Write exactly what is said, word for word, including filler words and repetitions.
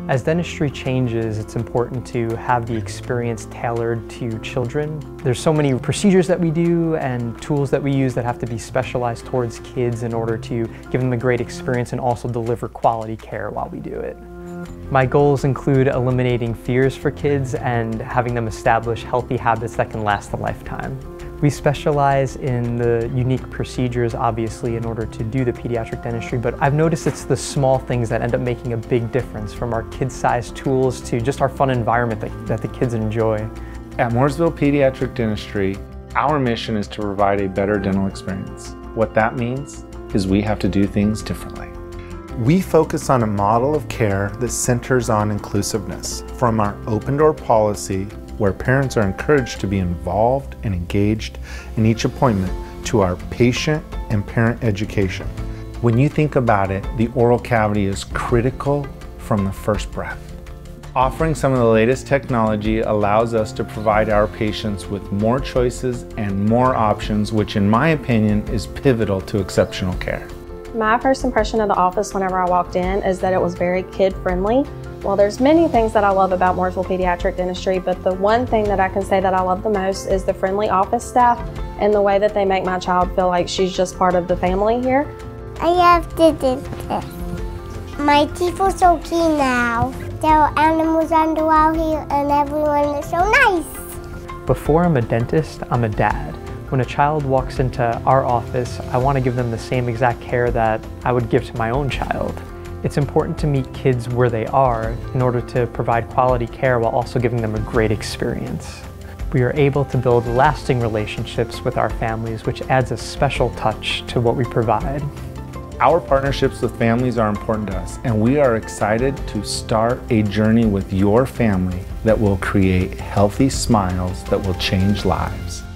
As dentistry changes, it's important to have the experience tailored to children. There's so many procedures that we do and tools that we use that have to be specialized towards kids in order to give them a great experience and also deliver quality care while we do it. My goals include eliminating fears for kids and having them establish healthy habits that can last a lifetime. We specialize in the unique procedures, obviously, in order to do the pediatric dentistry, but I've noticed it's the small things that end up making a big difference, from our kid-sized tools to just our fun environment that, that the kids enjoy. At Mooresville Pediatric Dentistry, our mission is to provide a better dental experience. What that means is we have to do things differently. We focus on a model of care that centers on inclusiveness. From our open door policy, where parents are encouraged to be involved and engaged in each appointment, to our patient and parent education. When you think about it, the oral cavity is critical from the first breath. Offering some of the latest technology allows us to provide our patients with more choices and more options, which in my opinion is pivotal to exceptional care. My first impression of the office whenever I walked in is that it was very kid-friendly. Well, there's many things that I love about Mooresville Pediatric Dentistry, but the one thing that I can say that I love the most is the friendly office staff and the way that they make my child feel like she's just part of the family here. I have to do this. My teeth are so clean now. There are animals underwear here and everyone is so nice. Before I'm a dentist, I'm a dad. When a child walks into our office, I want to give them the same exact care that I would give to my own child. It's important to meet kids where they are in order to provide quality care while also giving them a great experience. We are able to build lasting relationships with our families, which adds a special touch to what we provide. Our partnerships with families are important to us, and we are excited to start a journey with your family that will create healthy smiles that will change lives.